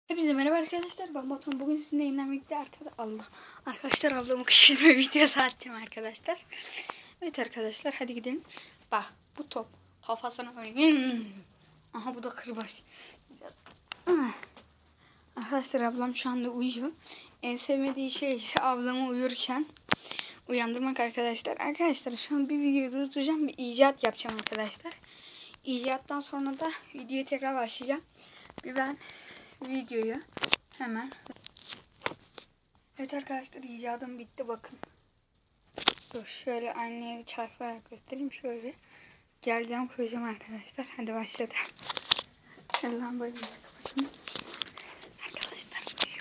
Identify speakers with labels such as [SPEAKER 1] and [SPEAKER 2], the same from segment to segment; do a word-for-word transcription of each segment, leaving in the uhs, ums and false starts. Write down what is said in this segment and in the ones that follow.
[SPEAKER 1] Hepinize merhaba arkadaşlar, ben Batuhan. Bugün sizinle yeniden birlikte arkadaşlar Allah arkadaşlar ablamı kışkırtma videosu atacağım arkadaşlar. Evet arkadaşlar, hadi gidelim. Bak, bu top kafasına böyle. Aha, bu da kırbaç. Arkadaşlar ablam şu anda uyuyor. En sevmediği şey ise ablamı uyurken uyandırmak arkadaşlar. Arkadaşlar şu an bir video durduracağım, bir icat yapacağım arkadaşlar. İcattan sonra da videoya tekrar başlayacağım. Bir ben videoyu hemen. Evet arkadaşlar, icadım bitti, bakın. Dur şöyle aynaya çarparak göstereyim. Şöyle geleceğim, koyacağım arkadaşlar. Hadi başladı. Şöyle lambayı kapatın. Arkadaşlar uyuyor.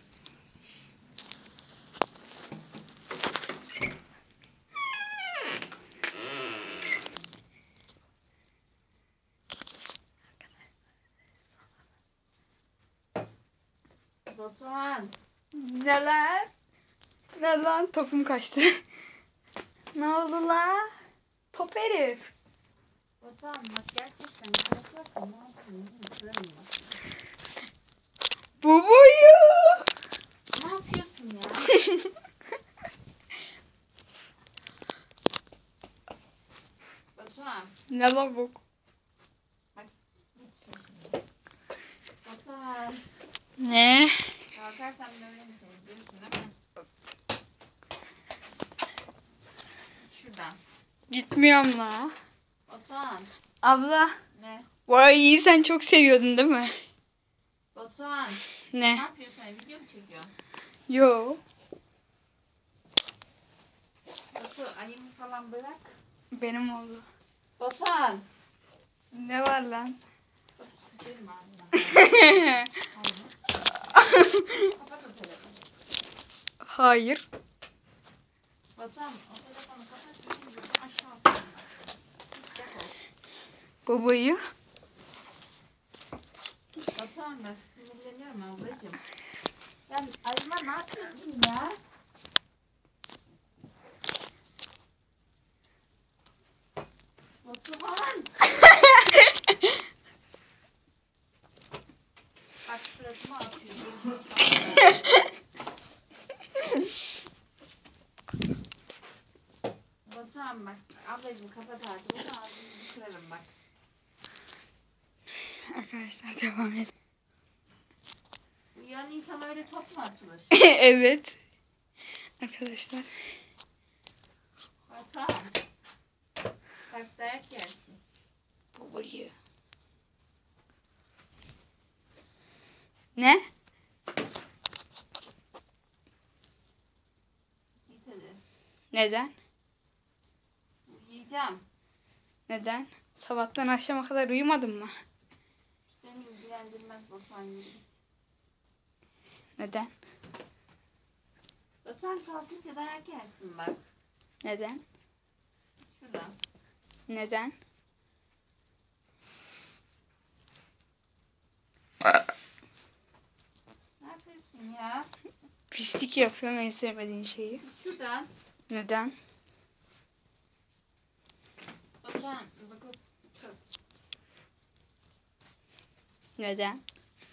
[SPEAKER 2] Batuhan.
[SPEAKER 1] Ne lan? Ne lan? Topum kaçtı. Ne oldu la? Top herif.
[SPEAKER 2] Batuhan bak gerçekten kalkıyorsun. Ne yapıyorsun?
[SPEAKER 1] Bu boyu.
[SPEAKER 2] Ne yapıyorsun ya? Batuhan.
[SPEAKER 1] Ne lan bu?
[SPEAKER 2] Bak. Batuhan.
[SPEAKER 1] Ne?
[SPEAKER 2] Kalkarsam böyle mi seni biliyorsun değil mi? Şuradan.
[SPEAKER 1] Gitmiyorum la.
[SPEAKER 2] Batuhan.
[SPEAKER 1] Abla.
[SPEAKER 2] Ne?
[SPEAKER 1] Vay, iyi, sen çok seviyordun değil mi?
[SPEAKER 2] Batuhan. Ne
[SPEAKER 1] Ne?
[SPEAKER 2] yapıyorsun? Video mu çekiyorsun?
[SPEAKER 1] Yo.
[SPEAKER 2] Batu ayımı falan bırak.
[SPEAKER 1] Benim oldu.
[SPEAKER 2] Batuhan.
[SPEAKER 1] Ne var lan?
[SPEAKER 2] Batu sıçarım ağzına. Kapat o telefonu.
[SPEAKER 1] Hayır.
[SPEAKER 2] Batuhan o telefonu kapat. Şimdi aşağı atayım.
[SPEAKER 1] Babayı.
[SPEAKER 2] Batuhan ben sinirleniyorum ablacığım. Ya Ayma ne yapıyorsun ya? Batuhan! Bak suratıma atıyor. Batuhan bak. Ablacığım kapat artık. Bunu ağzını kırarım bak.
[SPEAKER 1] Arkadaşlar devam et.
[SPEAKER 2] Uyuyan insan öyle top mu atılır?
[SPEAKER 1] Evet. Arkadaşlar.
[SPEAKER 2] Batuhan. Bak dayak yersin.
[SPEAKER 1] Babayı. Ne?
[SPEAKER 2] Git hadi.
[SPEAKER 1] Neden?
[SPEAKER 2] Uyuyacağım.
[SPEAKER 1] Neden? Sabahtan akşama kadar uyumadın mı?
[SPEAKER 2] Seni ilgilendirmez Batuhan yürü.
[SPEAKER 1] Neden?
[SPEAKER 2] Batuhan kalkınca dayak yersin bak.
[SPEAKER 1] Neden?
[SPEAKER 2] Şuradan.
[SPEAKER 1] Neden?
[SPEAKER 2] Ne yapıyorsun ya?
[SPEAKER 1] Pislik yapıyorum, en sevmediğin şeyi.
[SPEAKER 2] Şuradan.
[SPEAKER 1] Neden?
[SPEAKER 2] Batuhan bakın.
[SPEAKER 1] Neden?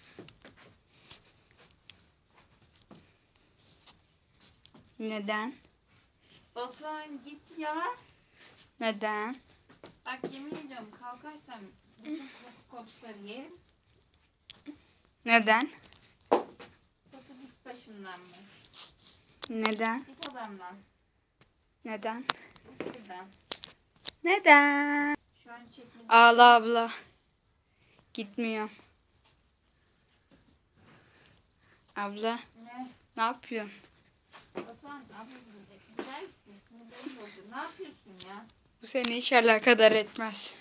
[SPEAKER 1] Neden?
[SPEAKER 2] Batuhan git ya.
[SPEAKER 1] Neden?
[SPEAKER 2] Bak yemin ediyorum kalkarsam bütün koku kopsları yerim.
[SPEAKER 1] Neden?
[SPEAKER 2] Batu git başımdan mı?
[SPEAKER 1] Neden?
[SPEAKER 2] Git odamdan.
[SPEAKER 1] Neden?
[SPEAKER 2] Git şuradan.
[SPEAKER 1] Neden?
[SPEAKER 2] Şu an çekmedi.
[SPEAKER 1] Ağla abla. Gitmiyorum. Abla,
[SPEAKER 2] Ne?
[SPEAKER 1] ne yapıyorsun?
[SPEAKER 2] Batuhan ablacığım gider misin? Sinirlerim bozuldu. Ne yapıyorsun ya?
[SPEAKER 1] Bu seni hiç alakadar etmez.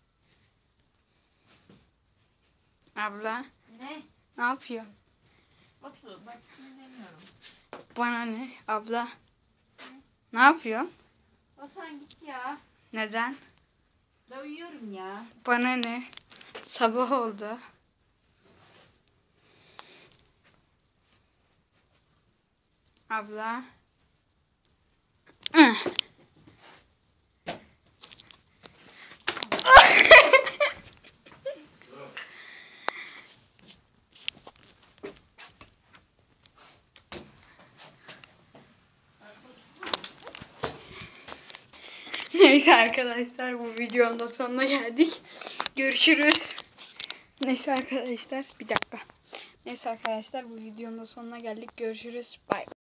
[SPEAKER 1] Abla,
[SPEAKER 2] Ne?
[SPEAKER 1] ne yapıyorsun?
[SPEAKER 2] Batu bak sinirleniyorum.
[SPEAKER 1] Bana ne? Abla, ne yapıyorsun?
[SPEAKER 2] Batuhan git ya.
[SPEAKER 1] Neden?
[SPEAKER 2] Da uyuyorum ya.
[SPEAKER 1] Bana ne? Sabah oldu. Abla. Neyse arkadaşlar bu videonun da sonuna geldik. Görüşürüz. Neyse arkadaşlar bir dakika. Neyse arkadaşlar bu videonun da sonuna geldik. Görüşürüz. Bye.